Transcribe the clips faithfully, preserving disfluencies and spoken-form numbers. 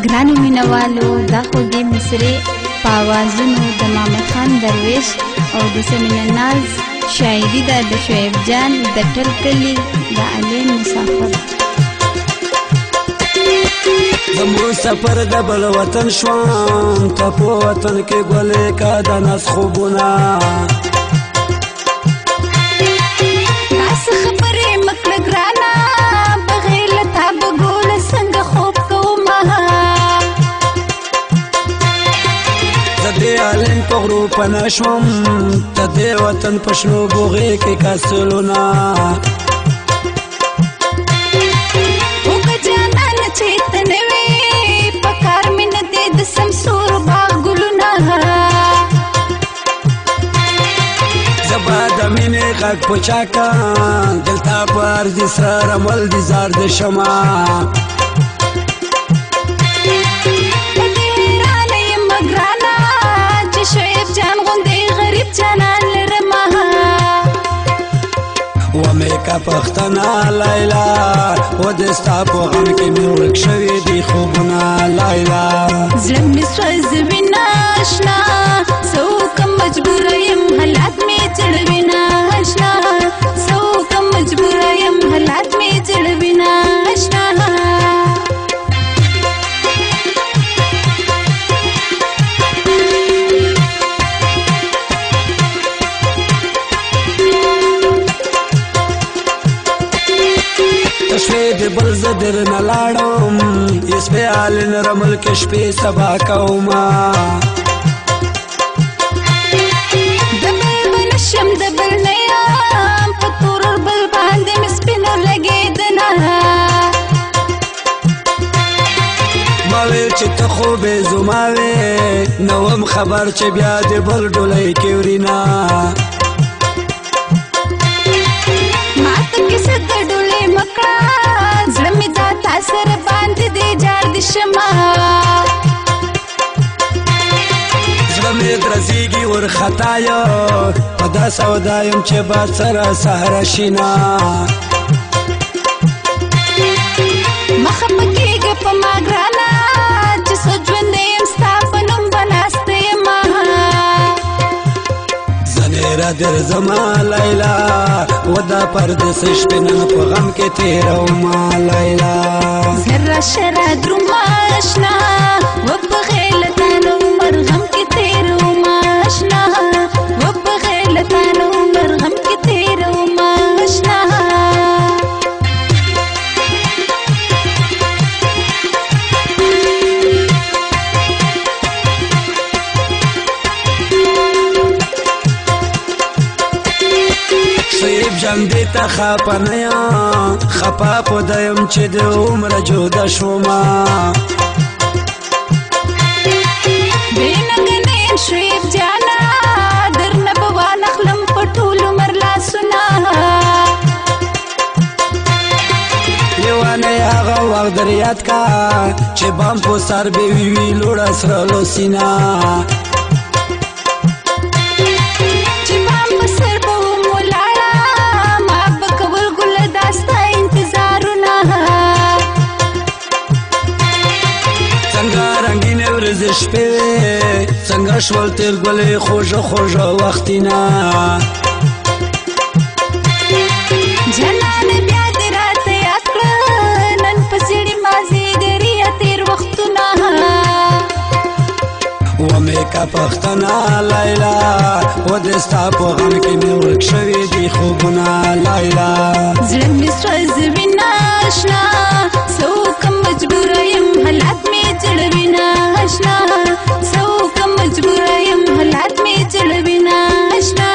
ګرانو مینوالو دا خوږې مصرې په اوازونو د محمد خان درویش او د ثمینه ناز شاعري ده د شعیب جان د ټل کلي د علین مسافر. زمو سفر د بل وطن شوم ته په وطن کې ګلې کا د ناس خوبونه داس خبرې مکړه ګرانه بغیر له تا به ګوله څنګه خوب کومه زه دې علین په غرو پناه شوم ته دې وطن په شنو بوغې کې کاسلونه سمسور باغ ګلونه زبا د مینې غږ په چا کا دلته په ارضي سره رمل دي زار د شمع په دې حیرانه یم ګرانه چې شعیب جان غوندې غریب جانان لرمه ومې کا پښتنه لیلا و د ستا په غم کې مې ورک شوي دي خوبونه لیلا زړه مې سوځوي نه اشنا څه وکړم مجبوره یم حالات مې څړوي نه اشنا څه وکړم مجبوره یم حالات مې څړوي نه اشنا شپې د بل زه درنه لاړم اسپې علین رمل کې شپې سبا کومه د بل به نشم د بل نه یم په تور بل باندې مې سپینو لګېدنه ما ویل چې ته خو بې زما وې نه وم خبر چې بیا د بل ډولۍ کې ورینه ماته کیسه د ډولۍ مکړه زړه مې دا تا سره باندې دی جار د شمه زړه مې درزېږي ورخطا یم په دا سودا یم چې باد سره سهره شینه مخه مه کېږه په ما ګرانه چې څه ژوندی یم ستا په نوم به ناسته یمه زنیره درځمه لیلا و دا پردیس شپې نن په غم کې تېرومه لیلا زه راشه رادرومه اشنا و بغیر له تا نه عمر غم کې تېرومه اشنا و بغیر له تا نه عمر غم کې تېرومه اشنا شعیب جان دې ته خپه نه یم خپه په ده یم چې د عمره جوده شومه بې ننګنې یم شعیب جانه درنه به وانخلم په ټول عمر لاسونه لیوانې هغه وخت در یاد کا چې بام په سر به وي وي لوړه سره لوسینه ورځې شپې څنګه شول تېر ګلې خوږه خوږه وختونه جانانه بیا دې راته یاد کړه نن په سړي مازدیګریه تېر وختونه ومې کا پښتنه لیلا و د ستا په غم کې مې ورک شوي دي خوبونه لیلا زړه مې سوځوي نه اشنا څه وکړم مجبوره یم حالات مې څړوي نه اشنا څه وکړم مجبوره یم حالات مې څړوي نه اشنا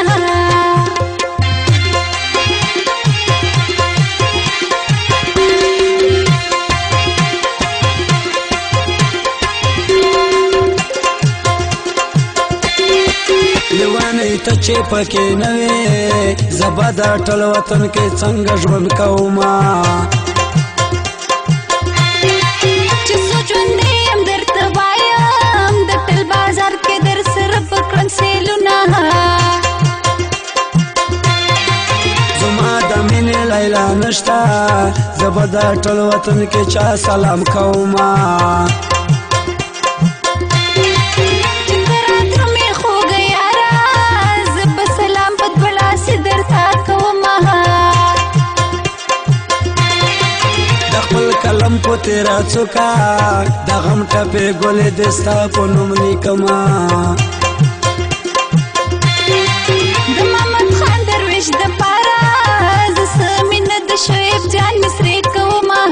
لیوانې ته چې پکې نه وې زه به دا ټول وطن کې څنګه ژوند کومه چې څه ژوندی یم درته وایم د ټل بازار کې در سره به کړم سیلونه زما د مینې لیلا نشته زه به دا ټول وطن کې چا سلام کومه غم په تیرا څوکا د غم ټپې ګلې دستا په نوم لیکما د محمد خان درویش د پاره زه سمینه د شعیب جان مصری کومه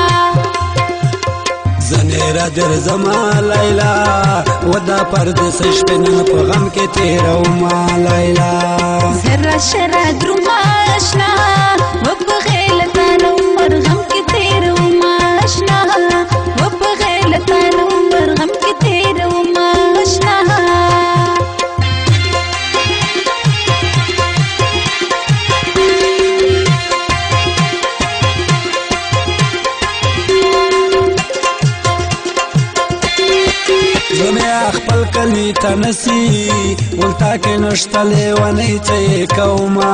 زنیرا در زما لیلا و دا پردس شپنه په غم کې تیروما لیلا زرا شرا دروما آشنا و په غیلتان عمر غم کې تیروما آشنا و په غیلتان عمر غم کې تیروما آشنا زمیا خپل کلی تنسی ولتا کې نشته لیونی څه کوما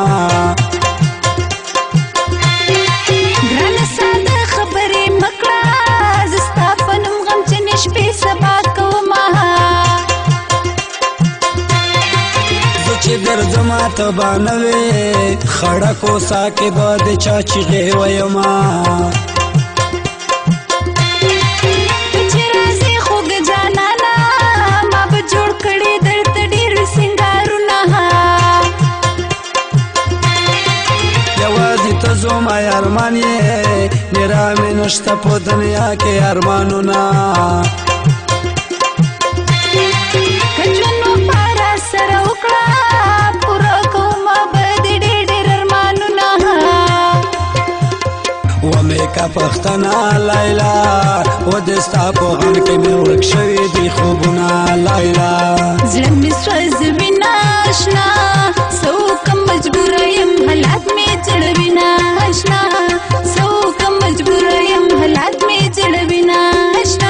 ګرانه ساده خبرې مکړه زه ستا په نوم غمجنې شپې سبا کومه زه چې درځما ته به نه وې خړه کوسه کې به د چا چیغې ویما زما ارمان یې میرا مې نشته په دنیا کې ارمانونه که ژوند مو پاره سره وکړه پوره کومه به د ډېر ډېر ارمانونه ومې که پښتنه لیلا و د ستا په غم کې مې ورک شوي دي خوبونه لیلا زړه مې سوځوي نه اشنا څه وکړم مجبوره یم حالات مې زړوي نه اشنا څه وکړم مجبوره یم حالات مې زړوي نه اشنا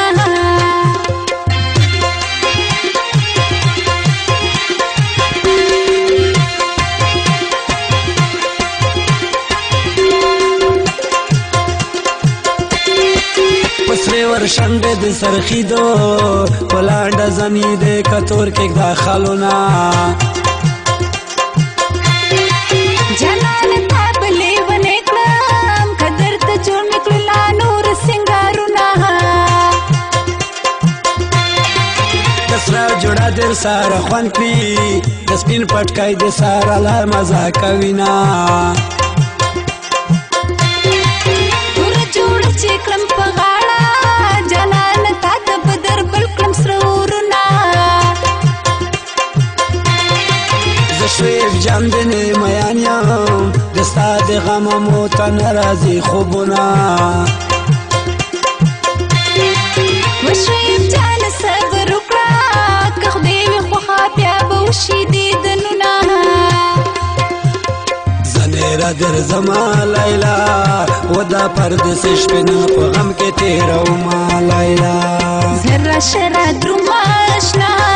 پسرې ورشنډې د سرخیدو په لانډه زنې د کتور کې داخلونه جانانه تا به لیونې کړم که درته جوړ مې کړو لا نور سینګارونه د سره جوړه در سره خوند کړي د سپین پټکای د سره لا مزه کوینه توره جوړه چې کړم په غاړه جانانه تا ته به در بل کړم سره اورونه زه شعیب جان د میان یم د ستا د غمه مو ته نه راځي خوبونه و شعیب جانه صبر وکړه که خدای وي خوښه بیا به وشي دیدنونه زنیرا در زما لیلا و دا پردس شپنه په غم کې تیروما لیلا زرا شرا دروما آشنا